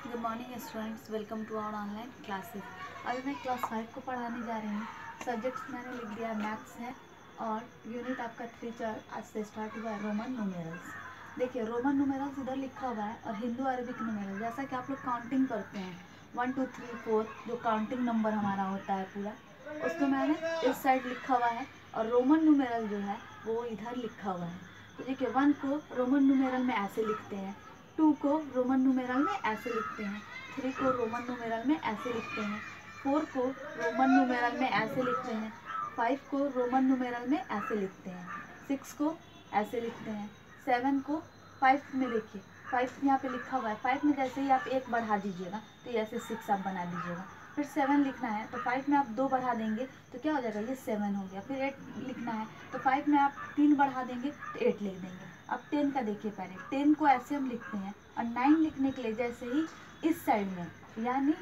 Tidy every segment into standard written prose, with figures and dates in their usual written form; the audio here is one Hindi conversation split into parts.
Good morning students, welcome to our online classes. अभी मैं क्लास 5 को पढ़ाने जा रही हूँ। सब्जेक्ट्स मैंने लिख दिया, मैथ्स है और यूनिट आपका 3 आज से स्टार्ट हुआ है, रोमन न्यूमेरल्स। देखिए, रोमन न्यूमेरल्स इधर लिखा हुआ है और हिंदू अरबिक न्यूमेरल, जैसा कि आप लोग काउंटिंग करते हैं 1 2 3 4 जो काउंटिंग नंबर हमारा होता है पूरा, उसको मैंने इस साइड लिखा हुआ है और रोमन न्यूमेरल जो है वो इधर लिखा हुआ है। तो देखिए, 1 को रोमन न्यूमेरल में ऐसे लिखते हैं, 2 को रोमन न्यूमेरल में ऐसे लिखते हैं, 3 को रोमन न्यूमेरल में ऐसे लिखते हैं, 4 को रोमन न्यूमेरल में ऐसे लिखते हैं, 5 को रोमन न्यूमेरल में ऐसे लिखते हैं, 6 को ऐसे लिखते हैं, 7 को 5 में देखिए 5 यहाँ पे लिखा हुआ है, 5 में जैसे ही आप 1 बढ़ा दीजिएगा तो ऐसे 6 आप बना दीजिएगा। फिर 7 लिखना है तो 5 में आप 2 बढ़ा देंगे तो क्या हो जाएगा, ये 7 हो गया। फिर 8 लिखना है तो 5 में आप 3 बढ़ा देंगे तो 8 लिख देंगे। अब 10 का देखिए, पहले 10 को ऐसे हम लिखते हैं और 9 लिखने के लिए जैसे ही इस साइड में, यानी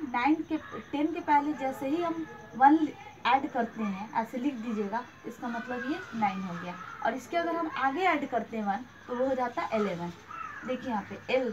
10 के पहले जैसे ही हम 1 ऐड करते हैं ऐसे लिख दीजिएगा, इसका मतलब ये 9 हो गया। और इसके अगर हम आगे ऐड करते हैं 1 तो वो हो जाता है 11। देखिए यहाँ पे L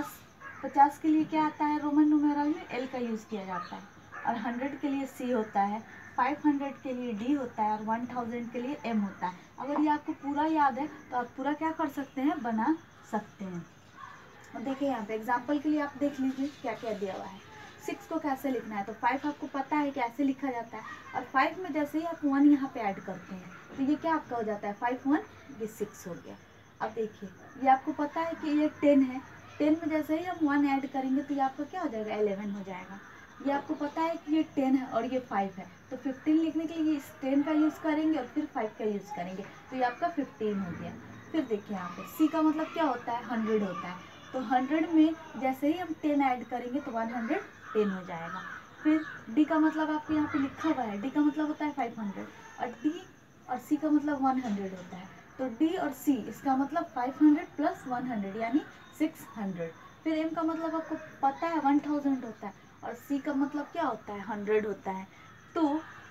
50 के लिए क्या आता है, रोमन न्यूमेरल में L का यूज़ किया जाता है, और 100 के लिए C होता है, 500 के लिए D होता है और 1000 के लिए M होता है। अगर ये आपको पूरा याद है तो आप पूरा क्या कर सकते हैं, बना सकते हैं। और देखिए यहाँ पे एग्जाम्पल के लिए आप देख लीजिए क्या क्या दिया हुआ है। 6 को कैसे लिखना है तो 5 आपको पता है कैसे लिखा जाता है, और 5 में जैसे ही आप 1 यहाँ पे ऐड करते हैं तो ये क्या आपका हो जाता है, 5 1 ये 6 हो गया। अब देखिए, ये आपको पता है कि ये 10 है, 10 में जैसे ही हम 1 ऐड करेंगे तो ये आपका क्या हो जाएगा, 11 हो जाएगा। ये आपको पता है कि ये 10 है और ये 5 है, तो 15 लिखने के लिए इस 10 का यूज़ करेंगे और फिर 5 का यूज़ करेंगे तो ये आपका 15 हो गया। फिर देखिए यहाँ पे C का मतलब क्या होता है, 100 होता है, तो 100 में जैसे ही हम 10 ऐड करेंगे तो 110 हो जाएगा। फिर D का मतलब आपको यहाँ पे लिखा हुआ है, D का मतलब होता है 500, और D और C का मतलब 100 होता है, तो D और C इसका मतलब 500 प्लस 100 यानी 600। फिर M का मतलब आपको पता है 1000 होता है, और C का मतलब क्या होता है, 100 होता है, तो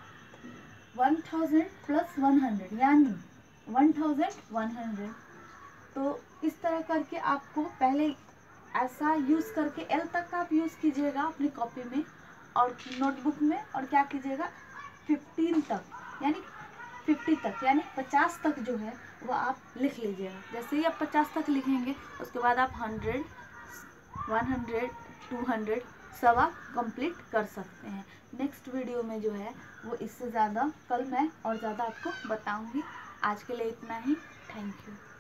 1000 प्लस 100 यानी 1100। तो इस तरह करके आपको पहले ऐसा यूज़ करके L तक का आप यूज़ कीजिएगा अपनी कॉपी में और नोटबुक में, और क्या कीजिएगा 15 तक यानी 50 तक यानी 50 तक जो है वो आप लिख लीजिएगा। जैसे ही आप 50 तक लिखेंगे उसके बाद आप 100 100 200 सब आप कंप्लीट कर सकते हैं। नेक्स्ट वीडियो में जो है वो इससे ज़्यादा कल मैं और ज़्यादा आपको बताऊंगी। आज के लिए इतना ही, थैंक यू।